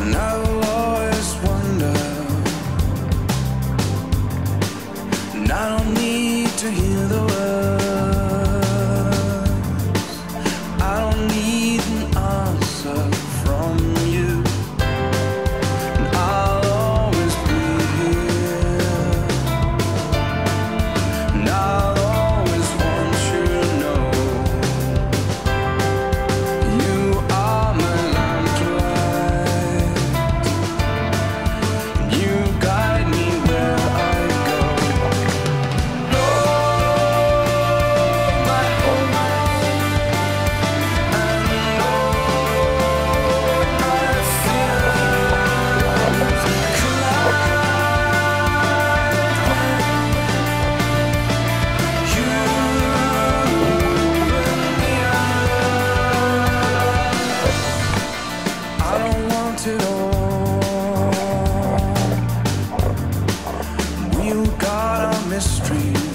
And I will always wonder, and I don't need to hear the words, I don't need an answer from you, and I'll always be here, and I'll always want you to know you are my lamplight, and you guide me where I go. Lord, my hope, and Lord, my fears collide when you and me are. I don't want it all. We got our mysteries.